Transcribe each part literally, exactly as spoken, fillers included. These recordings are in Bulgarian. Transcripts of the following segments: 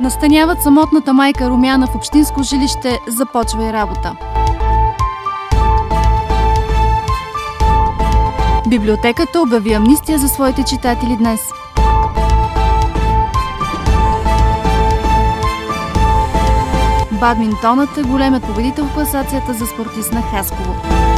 Настаняват самотната майка Румяна в общинско жилище, започва и работа. Библиотеката обяви амнистия за своите читатели днес. Бадминтонът е големият победител в класацията за спортист на Хасково.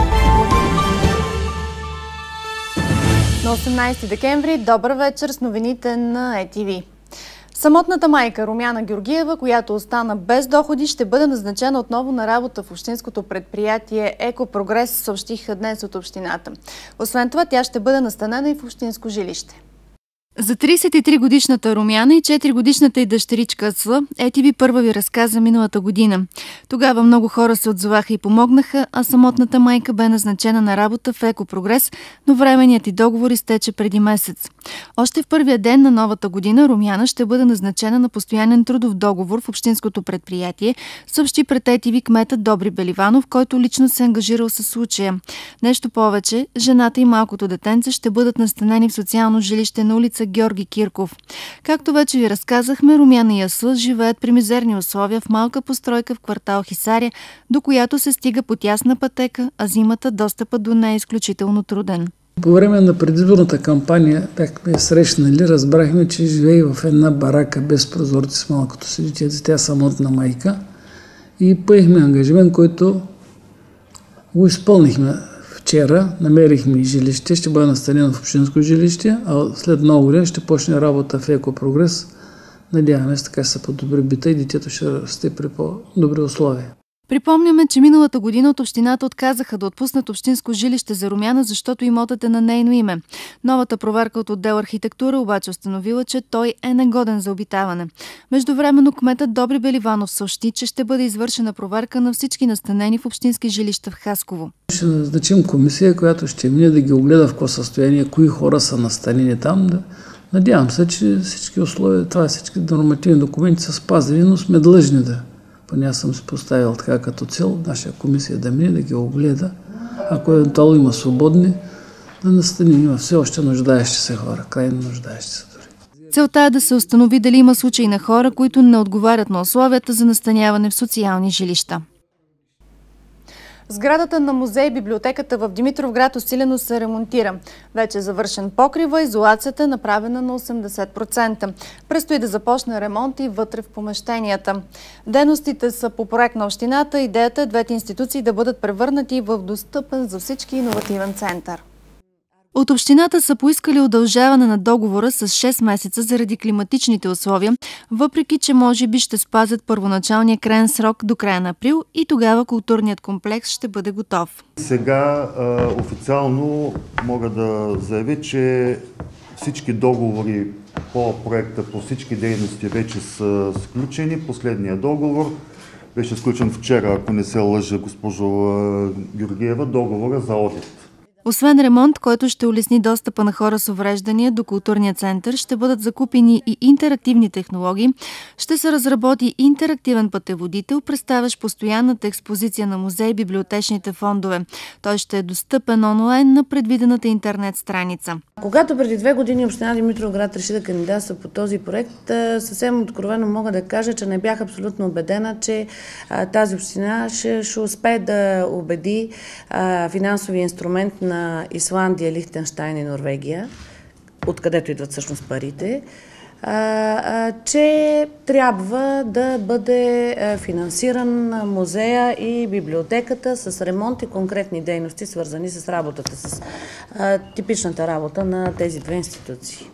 На осемнадесети декември, добър вечер с новините на Е Ти Ви. Самотната майка Румяна Георгиева, която остана без доходи, ще бъде назначена отново на работа в общинското предприятие Еко Прогрес, съобщиха днес от общината. Освен това, тя ще бъде настанена и в общинско жилище. За тридесет и три годишната Румяна и четири годишната й дъщеричка Асла, Е Ти Ви първа ви разказа миналата година. Тогава много хора се отзоваха и помогнаха, а самотната майка бе назначена на работа в Еко Прогрес, но временният й договор изтече преди месец. Още в първия ден на новата година Румяна ще бъде назначена на постоянен трудов договор в общинското предприятие, съобщи пред Е Ти Ви кметът Добри Беливанов, който лично се ангажирал със случая. Нещо повече, жената и малкото детенце ще бъдат настанени в социално жилище на улица Георги Кирков. Както вече ви разказахме, Румяна и Асла живеят при мизерни условия в малка постройка в квартал Хисаря, до която се стига по тясна пътека, а зимата достъпът до нея е изключително труден. По време на предизборната кампания бяхме срещнали, разбрахме, че живее в една барака без прозорци с малкото си дете, тя самотна майка, и поехме ангажимент, който го изпълнихме. Вчера намерихме жилище, ще бъде настанено в общинско жилище, а след много години ще почне работа в Еко Прогрес. Надяваме се, така ще се подобри бита и детето ще расте при по-добри условия. Припомняме, че миналата година от общината отказаха да отпуснат общинско жилище за Румяна, защото имотът е на нейно име. Новата проверка от отдел архитектура обаче установила, че той е негоден за обитаване. Междувременно кметът Добри Беливанов съобщи, че ще бъде извършена проверка на всички настанени в общински жилища в Хасково. Ще назначим комисия, която ще мине да ги огледа в какво състояние, кои хора са настанени там. Да... Надявам се, че всички условия, това всички нормативни документи са спазени, но сме длъжни да. Поне аз съм си поставил така като цел нашия комисия да мине, да ги огледа. Ако евентуално има свободни, да настаним. Има все още нуждаещи се хора, крайно нуждаещи се дори. Целта е да се установи дали има случаи на хора, които не отговарят на условията за настаняване в социални жилища. Сградата на музей и библиотеката в Димитровград усилено се ремонтира. Вече е завършен покрива, изолацията е направена на осемдесет процента. Предстои да започне ремонт и вътре в помещенията. Дейностите са по проект на общината. Идеята е двете институции да бъдат превърнати в достъпен за всички иновативен център. От общината са поискали удължаване на договора с шест месеца заради климатичните условия, въпреки че може би ще спазят първоначалния краен срок до края на април и тогава културният комплекс ще бъде готов. Сега а, официално мога да заявя, че всички договори по проекта, по всички дейности вече са сключени. Последният договор беше сключен вчера, ако не се лъжа, госпожо Георгиева, договора за одит. Освен ремонт, който ще улесни достъпа на хора с увреждания до културния център, ще бъдат закупени и интерактивни технологии, ще се разработи интерактивен пътеводител, представящ постоянната експозиция на музей и библиотечните фондове. Той ще е достъпен онлайн на предвидената интернет страница. Когато преди две години община Димитровград реши да кандидатства по този проект, съвсем откровено мога да кажа, че не бях абсолютно убедена, че тази община ще, ще успее да убеди финансови инструмент на Исландия, Лихтенщайн и Норвегия, откъдето идват всъщност парите, а, а, че трябва да бъде финансиран музея и библиотеката с ремонт и конкретни дейности, свързани с работата, с а, типичната работа на тези две институции.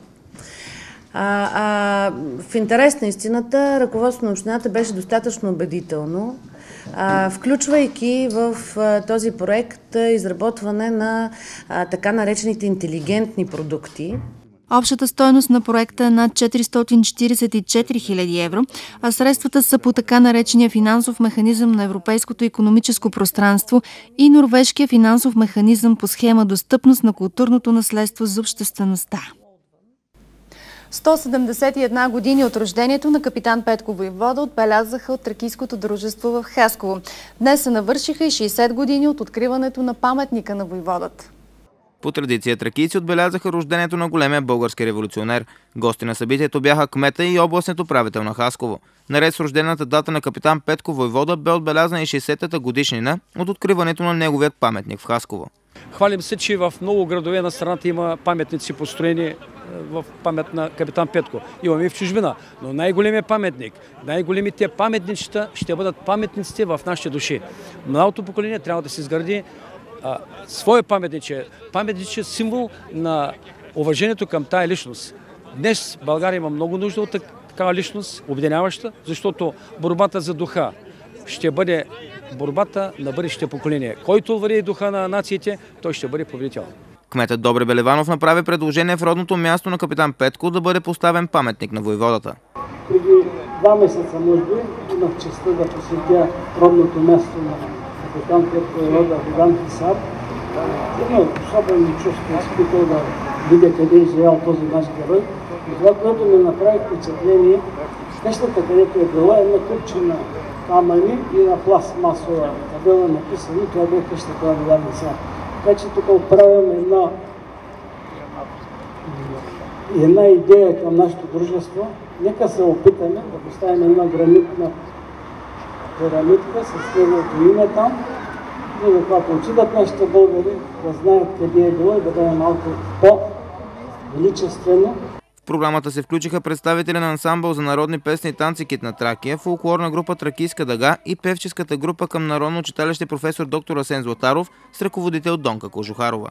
А, а, в интерес на истината, ръководството на общината беше достатъчно убедително, а, включвайки в а, този проект а, изработване на а, така наречените интелигентни продукти. Общата стойност на проекта е над четиристотин четиридесет и четири хиляди евро, а средствата са по така наречения финансов механизъм на Европейското икономическо пространство и Норвежкия финансов механизъм по схема Достъпност на културното наследство за обществеността. сто седемдесет и една години от рождението на капитан Петко Войвода отбелязаха от Тракийското дружество в Хасково. Днес се навършиха и шейсет години от откриването на паметника на войводата. По традиция тракийци отбелязаха рождението на големия български революционер. Гости на събитието бяха кмета и областният управител на Хасково. Наред с рождената дата на капитан Петко Войвода бе отбелязана и шейсетата годишнина от откриването на неговият паметник в Хасково. Хвалим се, че в много градове на страната има паметници построени в памет на капитан Петко. Имаме и в чужбина, но най-големият паметник, най-големите паметничета ще бъдат паметниците в нашите души. Младото поколение трябва да се изгради а, своя паметниче, паметниче символ на уважението към тая личност. Днес България има много нужда от такава личност, обединяваща, защото борбата за духа ще бъде борбата на бъдещите поколения. Който вари духа на нациите, той ще бъде победител. Кметът Добри Белеванов направи предложение в родното място на капитан Петко да бъде поставен паметник на войводата. Преди два месеца, може би, имах честта да посетя родното място на капитан Петко Войвода Богдан Хисар. Едно особено чувство изпитал да видя къде е живял този наш герой. И това, което ми направи впечатление, къщата, където е била една купчина камъни и на пластмасова табела написано, това бе къщата на Богдан Хисар. Така че тук отправям една, една идея към нашето дружество. Нека се опитаме да поставим една гранитна пирамидка с неговото име там, и да когато отидат нашите българи, да знаят къде е било и да бъде малко по-величествено. В програмата се включиха представители на ансамбъл за народни песни и танци Кит на Тракия, фолклорна група Тракийска дъга и певческата група към Народно читалище професор доктор Асен Златаров с ръководител Донка Кожухарова.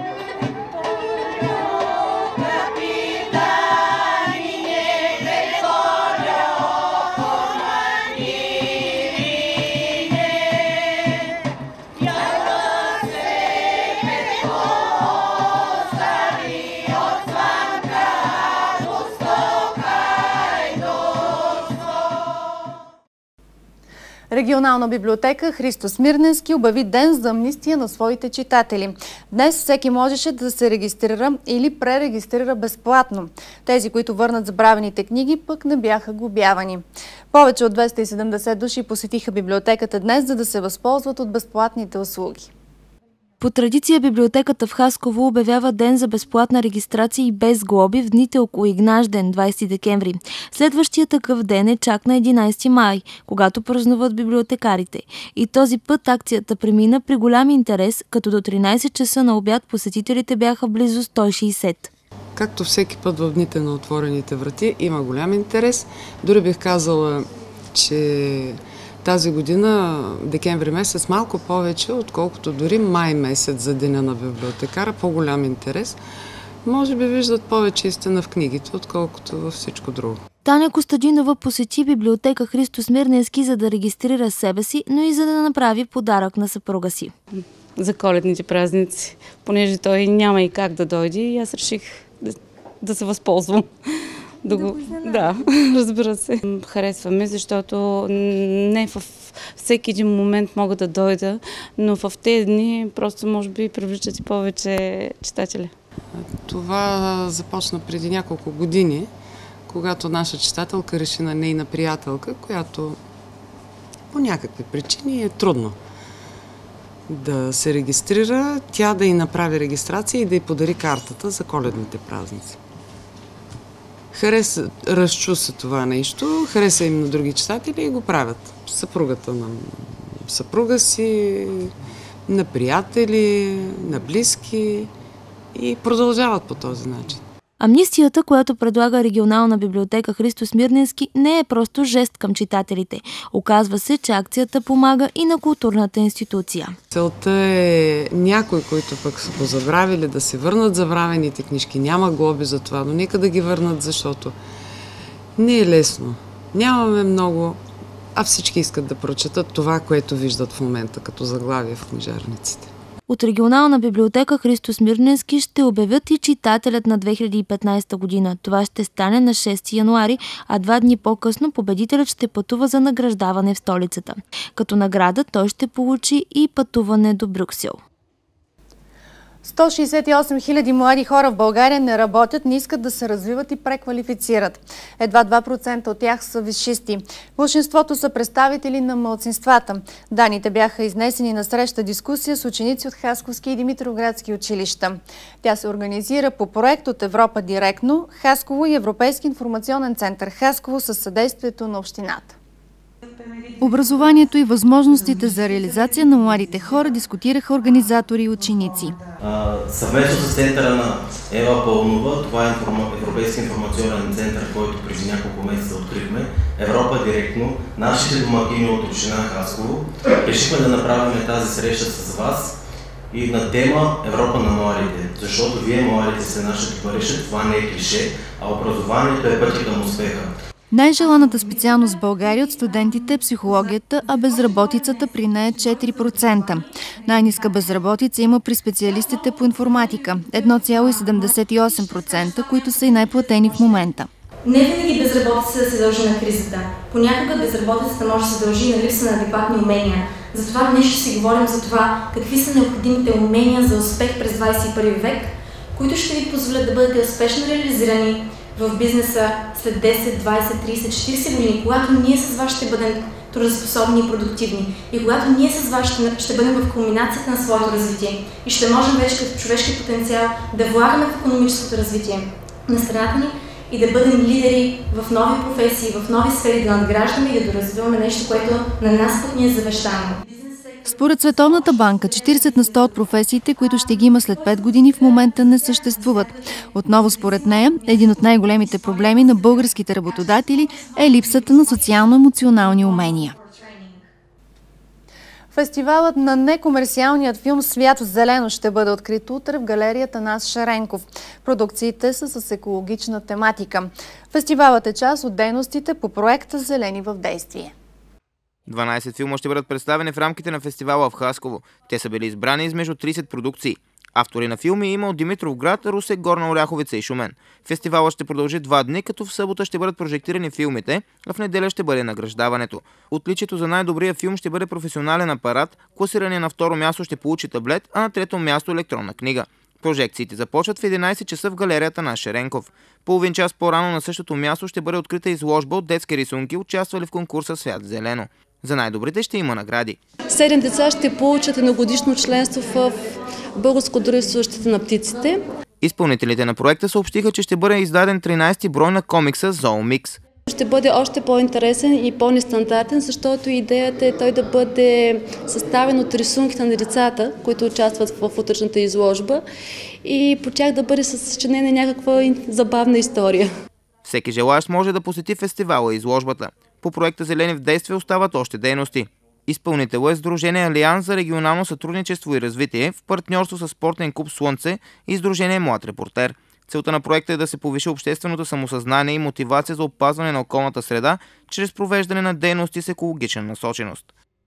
Регионална библиотека Христо Смирненски обяви ден за амнистия на своите читатели. Днес всеки можеше да се регистрира или пререгистрира безплатно. Тези, които върнат забравените книги, пък не бяха глобявани. Повече от двеста и седемдесет души посетиха библиотеката днес, за да се възползват от безплатните услуги. По традиция библиотеката в Хасково обявява ден за безплатна регистрация и без глоби в дните около Игнажден, двайсети декември. Следващия такъв ден е чак на единайсети май, когато празнуват библиотекарите. И този път акцията премина при голям интерес, като до тринайсет часа на обяд посетителите бяха близо сто и шейсет. Както всеки път в дните на отворените врати има голям интерес. Дори бих казала, че тази година, декември месец, малко повече, отколкото дори май месец за деня на библиотекара, по-голям интерес. Може би виждат повече истина в книгите, отколкото във всичко друго. Таня Костадинова посети библиотека Христо Смирненски, за да регистрира себе си, но и за да направи подарък на съпруга си. За коледните празници, понеже той няма и как да дойде, и аз реших да, да се възползвам. Да, го... да, разбира се. Харесваме, защото не в всеки един момент мога да дойда, но в тези дни просто може би привличат и повече читатели. Това започна преди няколко години, когато наша читателка реши на нейна приятелка, която по някакви причини е трудно да се регистрира, тя да й направи регистрация и да й подари картата за коледните празници. Хареса, разчу се това нещо, хареса им на други читатели и го правят. Съпругата на съпруга си, на приятели, на близки и продължават по този начин. Амнистията, която предлага регионална библиотека Христо Смирненски, не е просто жест към читателите. Оказва се, че акцията помага и на културната институция. Целта е някои, които пък са позабравили, да се върнат забравените книжки. Няма глоби за това, но нека да ги върнат, защото не е лесно. Нямаме много, а всички искат да прочетат това, което виждат в момента като заглавие в книжарниците. От регионална библиотека Христо Смирненски ще обявят и читателят на две хиляди и петнайсета година. Това ще стане на шести януари, а два дни по-късно победителят ще пътува за награждаване в столицата. Като награда той ще получи и пътуване до Брюксел. сто шейсет и осем хиляди млади хора в България не работят, не искат да се развиват и преквалифицират. Едва два процента от тях са висшисти. Большинството са представители на малцинствата. Даните бяха изнесени на среща дискусия с ученици от Хасковски и Димитровградски училища. Тя се организира по проект от Европа директно, Хасково и Европейски информационен център Хасково със съдействието на общината. Образованието и възможностите за реализация на младите хора дискутираха организатори и ученици. Съвместно с центъра на Ева Пълнова, това е Европейски информационен център, който преди няколко месеца открихме, Европа директно, нашите домакини от община Хасково, решихме да направим тази среща с вас и на тема Европа на младите, защото вие младите сте нашето бъдеще, това не е клише, а образованието е пътя към успеха. Най-желаната специалност в България от студентите е психологията, а безработицата при нея е четири процента. Най-ниска безработица има при специалистите по информатика – едно цяло седемдесет и осем процента, които са и най-платени в момента. Не винаги безработицата се дължи на кризата. Понякога безработицата може да се дължи на липса на адекватни умения. Затова днес ще си говорим за това какви са необходимите умения за успех през двадесет и първи век, които ще ви позволят да бъдете успешно реализирани в бизнеса след десет, двадесет, тридесет, четиридесет години, когато ние с вас ще бъдем трудоспособни и продуктивни и когато ние с вас ще, ще бъдем в кулминацията на своето развитие и ще можем вече като човешки потенциал да влагаме в икономическото развитие на страната ни и да бъдем лидери в нови професии, в нови сфери, да надграждаме и да доразвиваме нещо, което на нас пък ни е завещано. Според Световната банка, четиридесет на сто от професиите, които ще ги има след пет години, в момента не съществуват. Отново според нея, един от най-големите проблеми на българските работодатели е липсата на социално-емоционални умения. Фестивалът на некомерциалният филм «Свят в зелено» ще бъде открит утре в галерията Нас Шаренков. Продукциите са с екологична тематика. Фестивалът е част от дейностите по проекта «Зелени в действие». дванадесет филма ще бъдат представени в рамките на фестивала в Хасково. Те са били избрани измежду тридесет продукции. Автори на филми има от Димитровград, Русе, Горна Оряховица и Шумен. Фестивалът ще продължи два дни, като в събота ще бъдат прожектирани филмите, а в неделя ще бъде награждаването. Отличието за най-добрия филм ще бъде професионален апарат, класирания на второ място ще получи таблет, а на трето място електронна книга. Прожекциите започват в единадесет часа в галерията на Шеренков. Половин час по-рано на същото място ще бъде открита изложба от детски рисунки, участвали в конкурса «Свят в зелено». За най-добрите ще има награди. Седем деца ще получат едногодишно членство в Българско дружество защита на птиците. Изпълнителите на проекта съобщиха, че ще бъде издаден тринадесети брой на комикса «Зоомикс». Ще бъде още по-интересен и по-нестандартен, защото идеята е той да бъде съставен от рисунките на децата, които участват в утрешната изложба и по тях да бъде съчинена някаква забавна история. Всеки желаящ може да посети фестивала и изложбата. По проекта «Зелени в действие» остават още дейности. Изпълнител е Сдружение Алианс за регионално сътрудничество и развитие в партньорство с спортен клуб «Слънце» и Сдружение Млад репортер. Целта на проекта е да се повиши общественото самосъзнание и мотивация за опазване на околната среда чрез провеждане на дейности с екологична насоченост.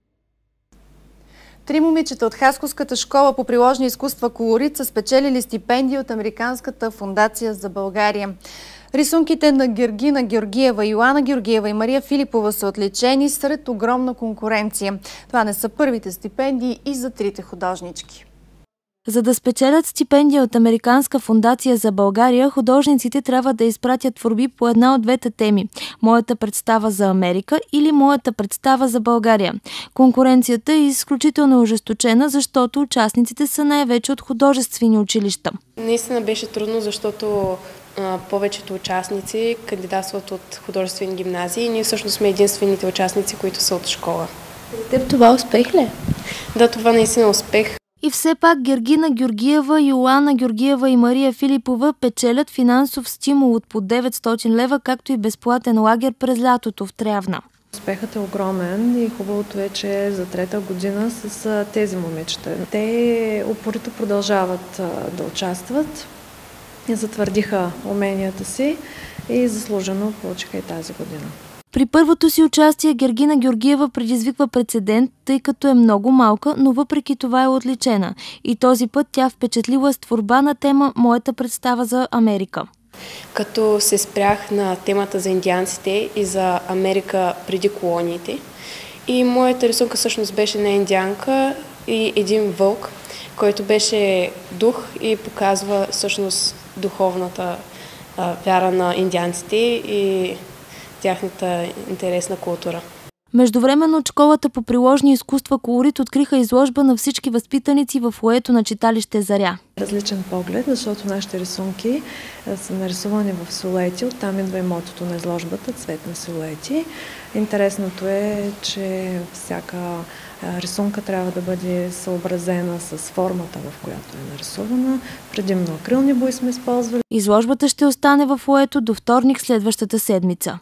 Три момичета от Хасковската школа по приложни изкуства «Колорит» са спечелили стипендии от Американската фондация за България. Рисунките на Гергина Георгиева, Йоана Георгиева и Мария Филипова са отличени сред огромна конкуренция. Това не са първите стипендии и за трите художнички. За да спечелят стипендия от Американска фондация за България, художниците трябва да изпратят творби по една от двете теми – моята представа за Америка или моята представа за България. Конкуренцията е изключително ожесточена, защото участниците са най-вече от художествени училища. Наистина беше трудно, защото а, повечето участници кандидатстват от художествени гимназии и ние всъщност сме единствените участници, които са от школа. За теб това успех ли? Да, това наистина е успех. И все пак Гергина Георгиева, Йоана Георгиева и Мария Филипова печелят финансов стимул от по деветстотин лева, както и безплатен лагер през лятото в Трявна. Успехът е огромен и хубавото е, че за трета година с тези момичета. Те упорито продължават да участват и затвърдиха уменията си и заслужено получиха и тази година. При първото си участие Гергина Георгиева предизвиква прецедент, тъй като е много малка, но въпреки това е отличена. И този път тя впечатлила с творба на тема «Моята представа за Америка». Като се спрях на темата за индианците и за Америка преди колониите. И моята рисунка всъщност беше на индианка и един вълк, който беше дух и показва всъщност духовната а, вяра на индианците и тяхната интересна култура. Междувременно от школата по приложни изкуства Колорит откриха изложба на всички възпитаници в фоайето на читалище Заря. Различен поглед, защото нашите рисунки са нарисувани в силуети, оттам идва и мотото на изложбата «Цвет на силуети». Интересното е, че всяка рисунка трябва да бъде съобразена с формата, в която е нарисувана. Предимно акрилни бои сме използвали. Изложбата ще остане в фоайето до вторник следващата седмица.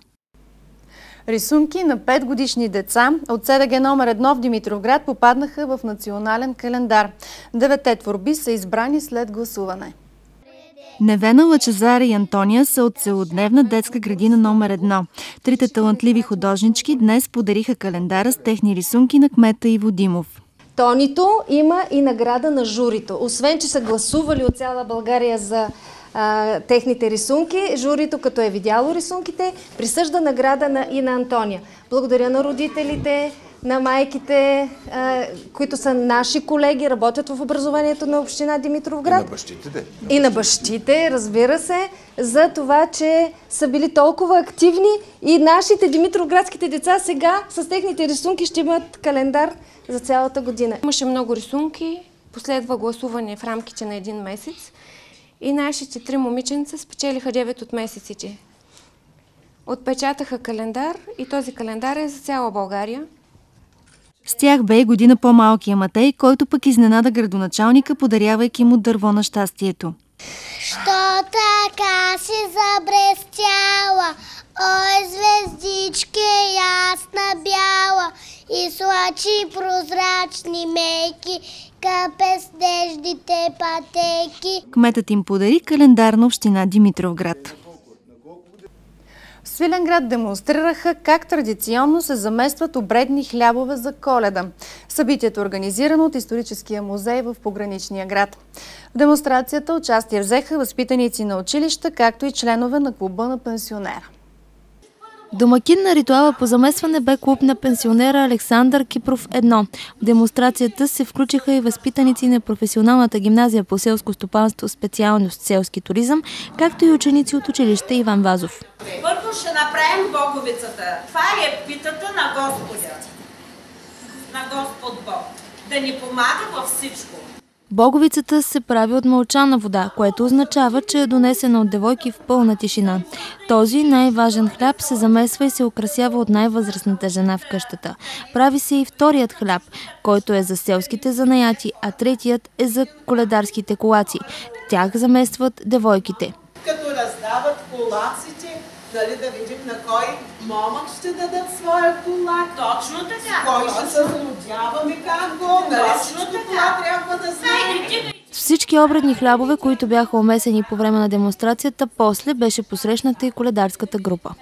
Рисунки на петгодишни деца от СДГ номер едно в Димитровград попаднаха в национален календар. Деветте творби са избрани след гласуване. Невена, Лъчезара и Антония са от целодневна детска градина номер едно. Трите талантливи художнички днес подариха календара с техни рисунки на кмета Иво Димов. Тонито има и награда на журито. Освен, че са гласували от цяла България за а, техните рисунки, журито, като е видяло рисунките, присъжда награда на, и на Антония. Благодаря на родителите, на майките, а, които са наши колеги, работят в образованието на община Димитровград. И на бащите, де. И на бащите, разбира се, за това, че са били толкова активни и нашите димитровградските деца сега с техните рисунки ще имат календар за цялата година. Имаше много рисунки, последва гласуване в рамките на един месец и нашите три момиченца спечелиха девет от месеците. Отпечатаха календар и този календар е за цяла България. С тях бе и година по-малкия Матей, който пък изненада градоначалника, подарявайки му дърво на щастието. Що така си забрестяла, ой, звездички ясна бяла и слачи прозрачни мейки, капе с деждите пътеки. Кметът им подари календар на община Димитровград. В Свиленград демонстрираха как традиционно се заместват обредни хлябове за Коледа. Събитието е организирано от Историческия музей в пограничния град. В демонстрацията участие взеха възпитаници на училища, както и членове на клуба на пенсионера. Домакин на ритуала по замесване бе клуб на пенсионера Александър Кипров едно. В демонстрацията се включиха и възпитаници на професионалната гимназия по селско стопанство, специалност селски туризъм, както и ученици от училище Иван Вазов. Първо ще направим боговицата. Това е питата на Господа, на Господ Бог, да ни помага във всичко. Боговицата се прави от мълчана вода, което означава, че е донесена от девойки в пълна тишина. Този най-важен хляб се замесва и се украсява от най-възрастната жена в къщата. Прави се и вторият хляб, който е за селските занаяти, а третият е за коледарските колаци. Тях заместват девойките. Като раздават колаците, дали да видим на кой момък ще дадат своя колак. Точно така. Кой ще се злодяваме как го. Точно така. Трябва да знаем. Всички обредни хлябове, които бяха омесени по време на демонстрацията, после беше посрещната и коледарската група.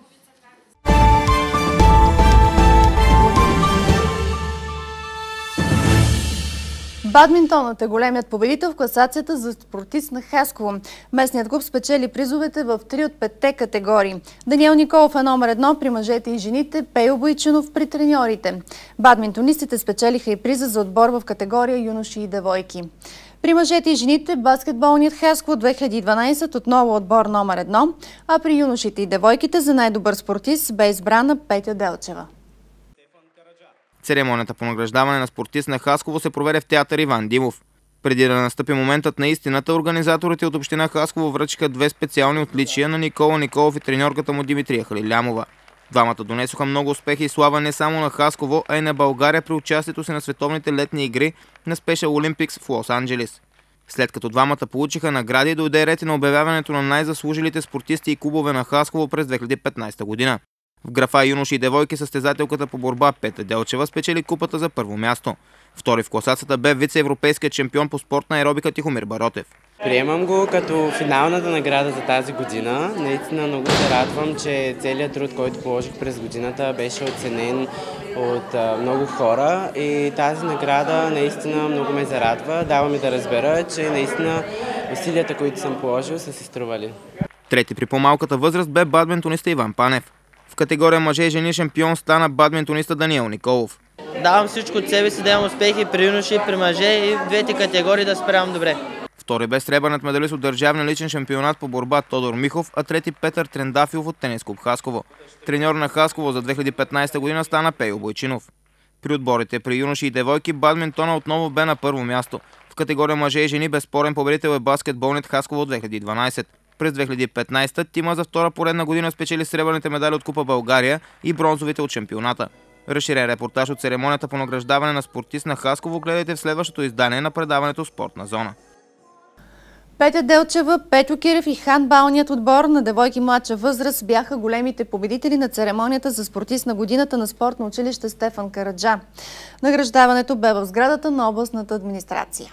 Бадминтонът е големият победител в класацията за спортист на Хасково. Местният клуб спечели призовете в три от петте категории. Даниел Николов е номер едно при мъжете и жените, Пейо Бойчинов при треньорите. Бадминтонистите спечелиха и приза за отбор в категория юноши и девойки. При мъжете и жените баскетболният Хасково две хиляди и дванадесета отново отбор номер едно, а при юношите и девойките за най-добър спортист бе избрана Петя Делчева. Церемонията по награждаване на спортист на Хасково се проведе в театър Иван Димов. Преди да настъпи моментът на истината, организаторите от община Хасково връчиха две специални отличия на Никола Николов и треньорката му Димитрия Халилямова. Двамата донесоха много успехи и слава не само на Хасково, а и на България при участието си на световните летни игри на Special Olympics в Лос-Анджелис. След като двамата получиха награди, дойде ред и на обявяването на най-заслужилите спортисти и клубове на Хасково през две хиляди и петнадесета година. В графа юноши и девойки състезателката по борба Петя Делчева спечели купата за първо място. Втори в класацията бе вице-европейският чемпион по спортна аеробика Тихомир Баротев. Приемам го като финалната награда за тази година. Наистина много се радвам, че целият труд, който положих през годината, беше оценен от а, много хора и тази награда наистина много ме зарадва. Дава ми да разбера, че наистина усилията, които съм положил, са се стрували. Трети при по-малката възраст бе бадминтониста Иван Панев. В категория мъже и жени шампион стана бадминтониста Даниел Николов. давам всичко от себе си да имам успехи при юноши и при мъже и в двете категории да справям добре. Втори бе сребърният медалист от държавния личен шампионат по борба Тодор Михов, а трети Петър Трендафилов от Тенис клуб Хасково. Треньор на Хасково за две хиляди и петнадесета година стана Пейо Бойчинов. При отборите при юноши и девойки бадминтона отново бе на първо място. В категория мъже и жени безспорен победител е баскетболният Хасково две хиляди и дванадесета. През две хиляди и петнадесета тима за втора поредна година спечели сребърните медали от Купа България и бронзовите от шампионата. Разширен репортаж от церемонията по награждаване на спортист на Хасково гледайте в следващото издание на предаването Спортна зона. Петя Делчева, Петю Кирев и хандбалният отбор на девойки младша възраст бяха големите победители на церемонията за спортист на годината на спортно училище Стефан Караджа. Награждаването бе в сградата на областната администрация.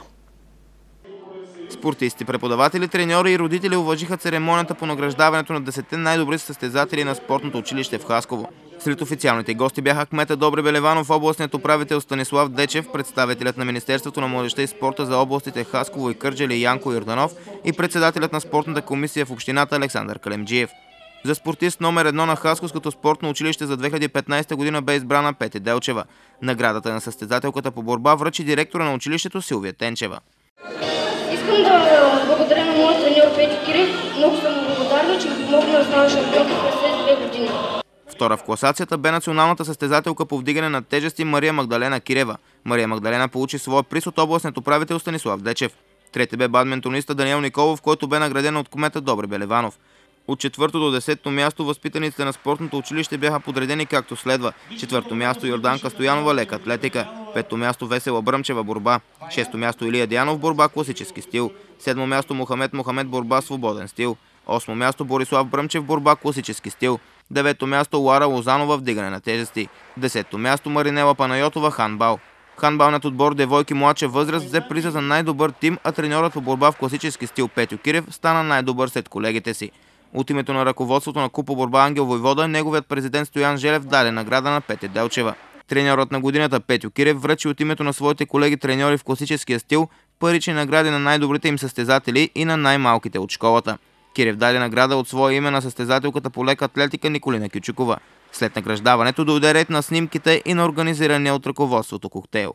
Спортисти, преподаватели, треньори и родители уважиха церемонията по награждаването на десетте най-добри състезатели на спортното училище в Хасково. Сред официалните гости бяха кмета Добри Белеванов, областният управител Станислав Дечев, представителят на Министерството на младежта и спорта за областите Хасково и Кърджали Янко Йорданов и председателят на спортната комисия в общината Александър Калемджиев. За спортист номер едно на Хасковското спортно училище за две хиляди и петнадесета година бе избрана Петя Делчева. Наградата на състезателката по борба връчи директора на училището Силвия Тенчева. Искам да благодаря на моят треньор Петю Кирев. Много съм благодарна, че ми помогна да стана шампионка през две години. Втора в класацията бе националната състезателка по вдигане на тежести Мария Магдалена Кирева. Мария Магдалена получи своя приз от областният управител Станислав Дечев. Трети бе бадминтониста Даниел Николов, който бе награден от кмета Добри Белеванов. От четвърто до десето място възпитаниците на спортното училище бяха подредени както следва. Четвърто място Йорданка Стоянова, лека атлетика. Пето място Весела Бръмчева, борба. Шесто място Илия Дианов, борба, класически стил. Седмо място Мохамед Мохамед, борба, свободен стил. Осмо място Борислав Бръмчев, борба, класически стил. Девето място Лара Лозанова, вдигане на тежести. Десето място Маринела Панайотова, хандбал. Хандбалният отбор девойки младша възраст взе приза за най-добър тим, а треньорът по борба в класически стил Петю Кирев стана най-добър сред колегите си. От името на ръководството на Купа борба Ангел Войвода, неговият президент Стоян Желев даде награда на Петя Делчева. Треньорът на годината Петю Кирев връчи от името на своите колеги треньори в класическия стил парични награди на най-добрите им състезатели и на най-малките от школата. Кирев даде награда от своя име на състезателката по лека атлетика Николина Кючукова. След награждаването дойде ред на снимките и на организирания от ръководството коктейл.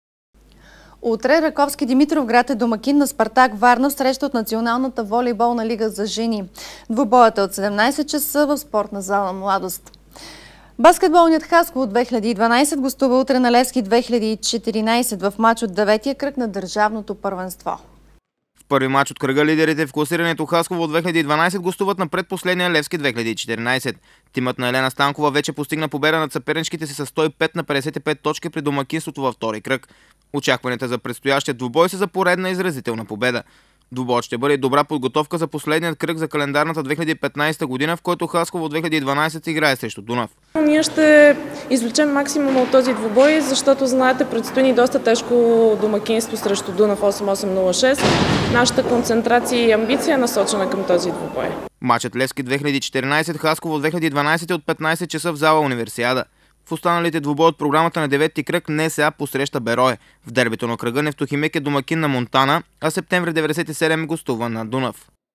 Утре Раковски Димитровград е домакин на Спартак Варна в среща от Националната волейболна лига за жени. Двубоят е от седемнадесет часа в спортна зала Младост. Баскетболният Хасково две хиляди и дванадесета гостува утре на Левски две хиляди и четиринадесета в матч от деветия кръг на държавното първенство. В първи матч от кръга лидерите в класирането Хасково две хиляди и дванадесета гостуват на предпоследния Левски две хиляди и четиринадесета. Тимът на Елена Станкова вече постигна победа над съперничките си с сто и пет на петдесет и пет точки при домакинството във втори кръг. Очакванията за предстоящия двубой са за поредна изразителна победа. Двубоят ще бъде добра подготовка за последният кръг за календарната две хиляди и петнадесета година, в който Хасково две хиляди и дванадесета играе срещу Дунав. Ние ще извлечем максимума от този двубой, защото знаете, предстои ни доста тежко домакинство срещу Дунав осем осем нула шест. Нашата концентрация и амбиция е насочена към този двубой. Матчът Левски две хиляди и четиринадесета Хасково две хиляди и дванадесета от петнадесет часа в зала Универсиада. В останалите двубой от програмата на девети кръг НСА посреща Берое. В дербито на кръга Нефтохимик е домакин на Монтана, а септември деветдесет и седем гостува на Дунав.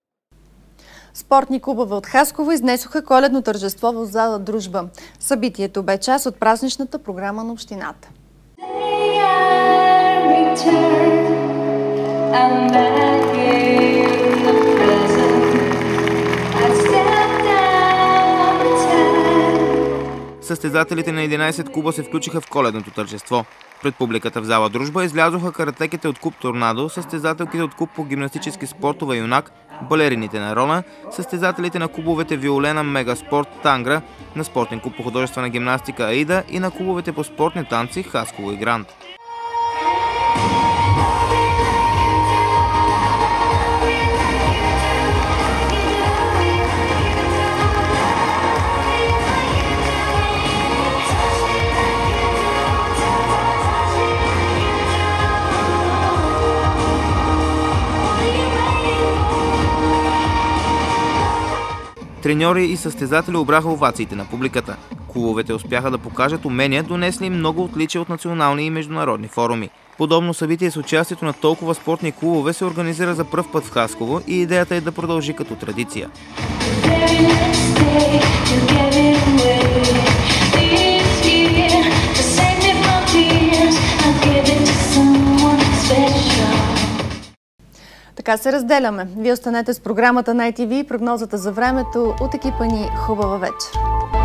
Спортни клубове от Хасково изнесоха коледно тържество в зала Дружба. Събитието бе част от празничната програма на общината. Състезателите на единадесет клуба се включиха в коледното тържество. Пред публиката в зала Дружба излязоха каратеките от клуб Торнадо, състезателките от клуб по гимнастически спортове Юнак, балерините на Рона, състезателите на клубовете Виолена, Мегаспорт, Тангра, на спортен клуб по художествена гимнастика Аида и на клубовете по спортни танци Хасково и Грант. Треньори и състезатели обраха овациите на публиката. Клубовете успяха да покажат умения, донесли много отличия от национални и международни форуми. Подобно събитие с участието на толкова спортни клубове се организира за пръв път в Хасково и идеята е да продължи като традиция. така се разделяме. Вие останете с програмата на ай ти ви и прогнозата за времето от екипа ни. Хубава вечер!